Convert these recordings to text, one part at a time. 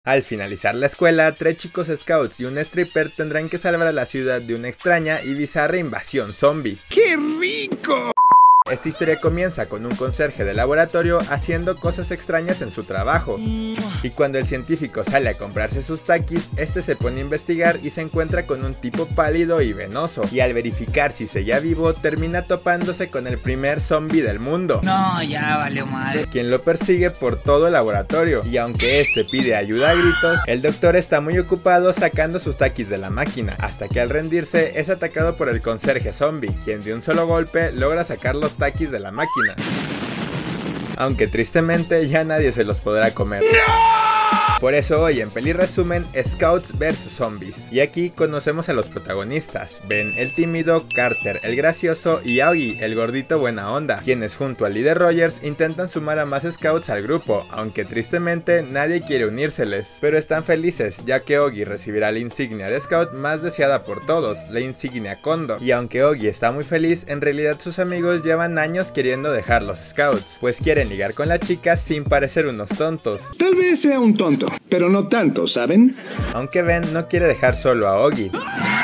Al finalizar la escuela, 3 chicos scouts y un stripper tendrán que salvar a la ciudad de una extraña y bizarra invasión zombie. ¡Qué rico! Esta historia comienza con un conserje de laboratorio haciendo cosas extrañas en su trabajo. Y cuando el científico sale a comprarse sus takis, este se pone a investigar y se encuentra con un tipo pálido y venoso. Y al verificar si seguía vivo, termina topándose con el primer zombie del mundo. No, ya valió madre. Quien lo persigue por todo el laboratorio. Y aunque este pide ayuda a gritos, el doctor está muy ocupado sacando sus takis de la máquina. Hasta que al rendirse es atacado por el conserje zombie, quien de un solo golpe logra sacar los takis de la máquina. Aunque tristemente ya nadie se los podrá comer. Por eso hoy en Peli Resumen, Scouts vs Zombies. Y aquí conocemos a los protagonistas, Ben el tímido, Carter el gracioso y Augie el gordito buena onda, quienes junto al líder Rogers intentan sumar a más Scouts al grupo, aunque tristemente nadie quiere unírseles. Pero están felices, ya que Augie recibirá la insignia de Scout más deseada por todos, la insignia Cóndor. Y aunque Augie está muy feliz, en realidad sus amigos llevan años queriendo dejar los Scouts, pues quieren ligar con la chica sin parecer unos tontos. Tal vez sea un tonto, pero no tanto, ¿saben? Aunque Ben no quiere dejar solo a Augie.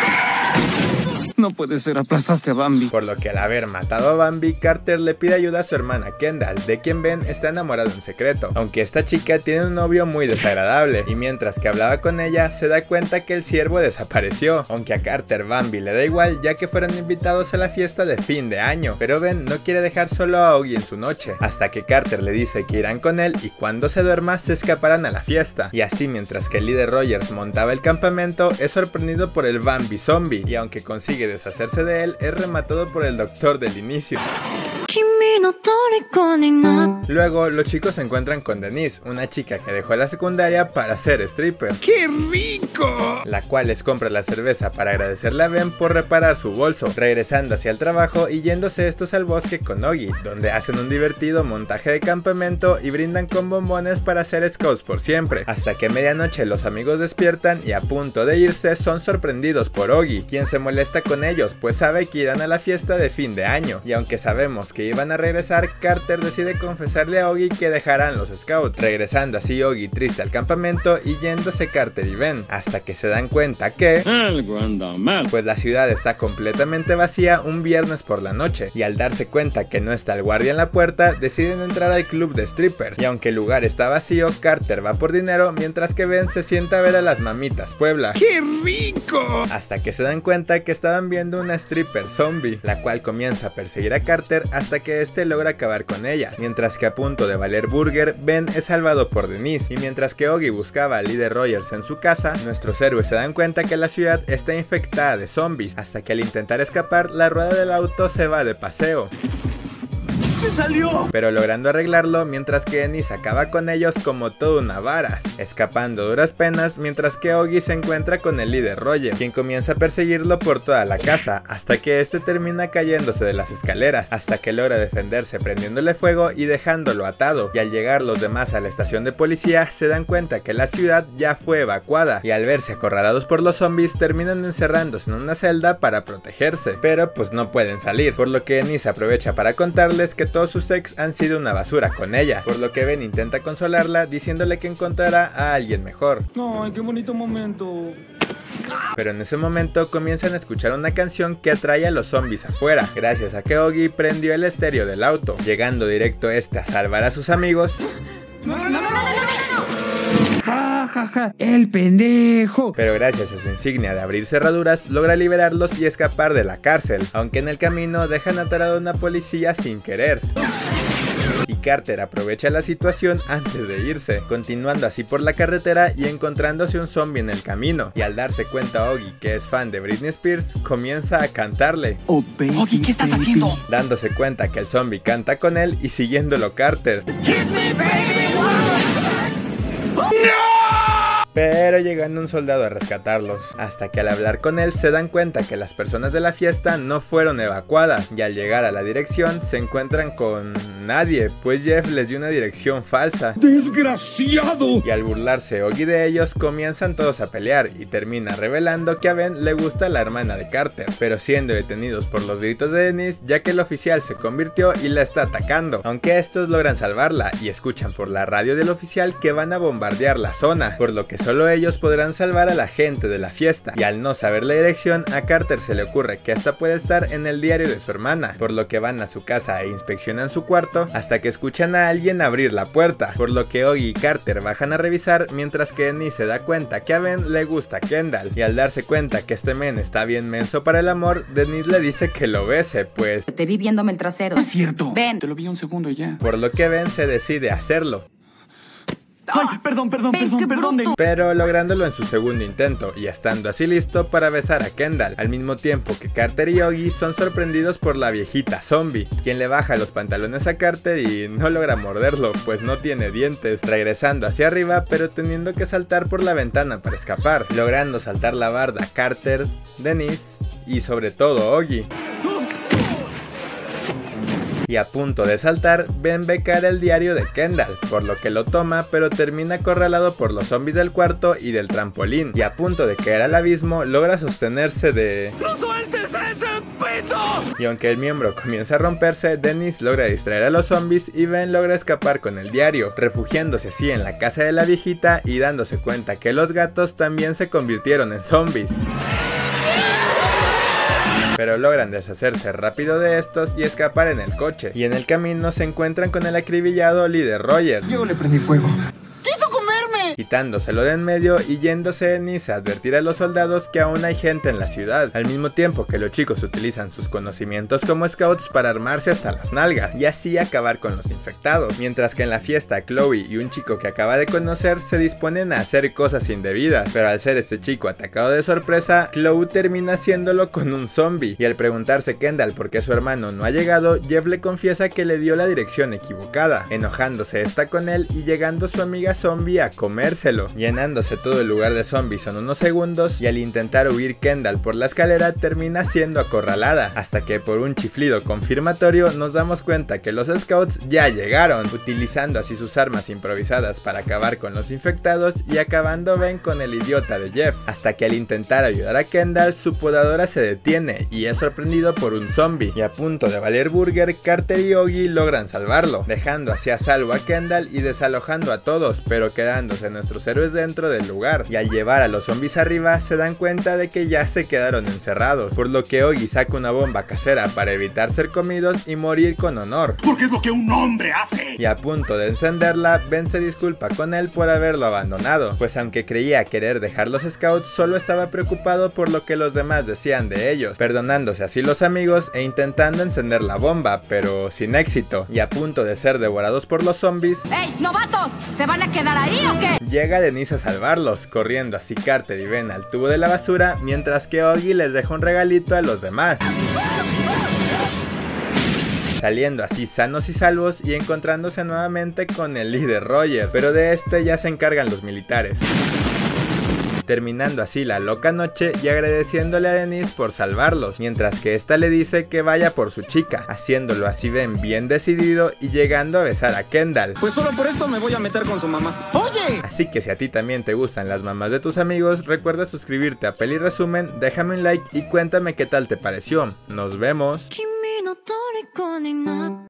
No puede ser, aplastaste a Bambi. Por lo que al haber matado a Bambi, Carter le pide ayuda a su hermana Kendall, de quien Ben está enamorado en secreto. Aunque esta chica tiene un novio muy desagradable, y mientras que hablaba con ella, se da cuenta que el ciervo desapareció. Aunque a Carter Bambi le da igual, ya que fueron invitados a la fiesta de fin de año. Pero Ben no quiere dejar solo a Augie en su noche, hasta que Carter le dice que irán con él y cuando se duerma se escaparán a la fiesta. Y así mientras que el líder Rogers montaba el campamento, es sorprendido por el Bambi zombie, y aunque consigue deshacerse de él, es rematado por el doctor del inicio. Luego, los chicos se encuentran con Denise, una chica que dejó la secundaria para ser stripper. ¡Qué rico! La cual les compra la cerveza para agradecerle a Ben por reparar su bolso, regresando hacia el trabajo y yéndose estos al bosque con Augie, donde hacen un divertido montaje de campamento y brindan con bombones para ser scouts por siempre, hasta que a medianoche los amigos despiertan y a punto de irse son sorprendidos por Augie, quien se molesta con ellos pues sabe que irán a la fiesta de fin de año, y aunque sabemos que iban a regresar, Carter decide confesarle a Augie que dejarán los scouts, regresando así Augie triste al campamento y yéndose Carter y Ben, hasta que se dan cuenta que Algo anda mal. pues la ciudad está completamente vacía un viernes por la noche, y al darse cuenta que no está el guardia en la puerta, deciden entrar al club de strippers, y aunque el lugar está vacío, Carter va por dinero mientras que Ben se sienta a ver a las mamitas Puebla. ¡Qué rico! Hasta que se dan cuenta que estaban viendo una stripper zombie, la cual comienza a perseguir a Carter hasta que este logra acabar con ella, mientras que a punto de valer burger, Ben es salvado por Denise, y mientras que Augie buscaba al líder Rogers en su casa, nuestros héroes se dan cuenta que la ciudad está infectada de zombies, hasta que al intentar escapar, la rueda del auto se va de paseo. ¡Se salió! Pero logrando arreglarlo, mientras que Denise acaba con ellos como todo una varas, escapando a duras penas, mientras que Augie se encuentra con el líder Roger, quien comienza a perseguirlo por toda la casa, hasta que este termina cayéndose de las escaleras, hasta que logra defenderse prendiéndole fuego y dejándolo atado, y al llegar los demás a la estación de policía, se dan cuenta que la ciudad ya fue evacuada, y al verse acorralados por los zombies, terminan encerrándose en una celda para protegerse, pero pues no pueden salir, por lo que Denise aprovecha para contarles que todos sus ex han sido una basura con ella, por lo que Ben intenta consolarla diciéndole que encontrará a alguien mejor. Ay, qué bonito momento. Pero en ese momento comienzan a escuchar una canción que atrae a los zombies afuera, gracias a que Augie prendió el estéreo del auto, llegando directo a salvar a sus amigos. ¡Ja, ja, ja! ¡El pendejo! Pero gracias a su insignia de abrir cerraduras, logra liberarlos y escapar de la cárcel, aunque en el camino dejan atarado a una policía sin querer. Y Carter aprovecha la situación antes de irse, continuando así por la carretera y encontrándose un zombie en el camino, y al darse cuenta Augie que es fan de Britney Spears, comienza a cantarle. Oh, baby, Augie, ¿qué estás haciendo? Dándose cuenta que el zombie canta con él y siguiéndolo Carter. pero llegando un soldado a rescatarlos, hasta que al hablar con él se dan cuenta que las personas de la fiesta no fueron evacuadas, y al llegar a la dirección se encuentran con nadie, pues Jeff les dio una dirección falsa. ¡Desgraciado! Y al burlarse Oggy de ellos, comienzan todos a pelear y termina revelando que a Ben le gusta la hermana de Carter, pero siendo detenidos por los gritos de Denise, ya que el oficial se convirtió y la está atacando, aunque estos logran salvarla y escuchan por la radio del oficial que van a bombardear la zona, por lo que solo ellos podrán salvar a la gente de la fiesta, y al no saber la dirección, a Carter se le ocurre que esta puede estar en el diario de su hermana, por lo que van a su casa e inspeccionan su cuarto hasta que escuchan a alguien abrir la puerta, por lo que Oggy y Carter bajan a revisar, mientras que Denise se da cuenta que a Ben le gusta Kendall, y al darse cuenta que este men está bien menso para el amor, Denise le dice que lo bese, pues Te vi viéndome el trasero. No es cierto. Ven. Te lo vi un segundo y ya. por lo que Ben se decide a hacerlo, Ay, perdón. qué bruto. pero lográndolo en su segundo intento y estando así listo para besar a Kendall, al mismo tiempo que Carter y Oggy son sorprendidos por la viejita zombie, quien le baja los pantalones a Carter y no logra morderlo, pues no tiene dientes, regresando hacia arriba pero teniendo que saltar por la ventana para escapar, logrando saltar la barda Carter, Denise y sobre todo Oggy. Y a punto de saltar, Ben ve caer el diario de Kendall, por lo que lo toma, pero termina acorralado por los zombies del cuarto y del trampolín, y a punto de caer al abismo, logra sostenerse de... ¡No sueltes ese pito! Y aunque el miembro comienza a romperse, Denise logra distraer a los zombies y Ben logra escapar con el diario, refugiándose así en la casa de la viejita y dándose cuenta que los gatos también se convirtieron en zombies. Pero logran deshacerse rápido de estos y escapar en el coche, y en el camino se encuentran con el acribillado líder Roger. Yo le prendí fuego. Quitándoselo de en medio y yéndose Denise a advertir a los soldados que aún hay gente en la ciudad, al mismo tiempo que los chicos utilizan sus conocimientos como scouts para armarse hasta las nalgas y así acabar con los infectados, mientras que en la fiesta Chloe y un chico que acaba de conocer se disponen a hacer cosas indebidas, pero al ser este chico atacado de sorpresa, Chloe termina haciéndolo con un zombie, y al preguntarse Kendall por qué su hermano no ha llegado, Jeff le confiesa que le dio la dirección equivocada, enojándose esta con él y llegando su amiga zombie a comérselo, llenándose todo el lugar de zombies en unos segundos, y al intentar huir Kendall por la escalera termina siendo acorralada, hasta que por un chiflido confirmatorio nos damos cuenta que los scouts ya llegaron, utilizando así sus armas improvisadas para acabar con los infectados y acabando Ben con el idiota de Jeff, hasta que al intentar ayudar a Kendall su podadora se detiene y es sorprendido por un zombie, y a punto de valer burger, Carter y Oggy logran salvarlo, dejando así a salvo a Kendall y desalojando a todos, pero quedándose nuestros héroes dentro del lugar, y al llevar a los zombies arriba se dan cuenta de que ya se quedaron encerrados, por lo que Oggy saca una bomba casera para evitar ser comidos y morir con honor, Porque es lo que un hombre hace. y a punto de encenderla, Ben se disculpa con él por haberlo abandonado, pues aunque creía querer dejar los scouts, solo estaba preocupado por lo que los demás decían de ellos, perdonándose así los amigos e intentando encender la bomba, pero sin éxito, y a punto de ser devorados por los zombies. ¡Ey, novatos! ¿Se van a quedar ahí o qué? Llega Denise a salvarlos, corriendo así Carter y Ben al tubo de la basura, mientras que Oggy les deja un regalito a los demás, saliendo así sanos y salvos y encontrándose nuevamente con el líder Roger, pero de este ya se encargan los militares, terminando así la loca noche y agradeciéndole a Denise por salvarlos, mientras que esta le dice que vaya por su chica, haciéndolo así Ben bien decidido y llegando a besar a Kendall. Pues solo por esto me voy a meter con su mamá. Así que si a ti también te gustan las mamás de tus amigos, recuerda suscribirte a Peli Resumen, déjame un like y cuéntame qué tal te pareció. Nos vemos.